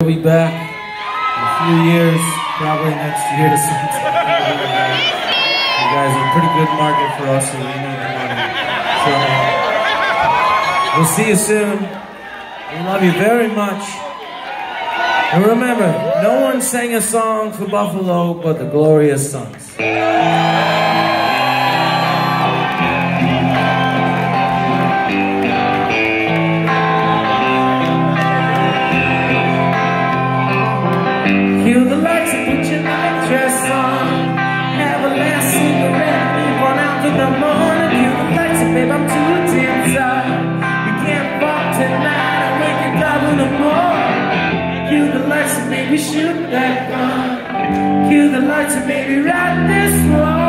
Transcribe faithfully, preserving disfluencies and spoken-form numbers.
We'll be back in a few years, probably next year to sometime. You guys are a pretty good market for us, so we need the money. So, we'll see you soon. We love you very much. And remember, no one sang a song for Buffalo but the Glorious Sons. Cue the lights and put your night dress on. Have a last cigarette, leave on out in the morning. Cue the lights and babe, I'm too damn tired. We can't fall tonight and wake it up in the morning. Cue the lights and maybe shoot that gun. Cue the lights and maybe ride this one.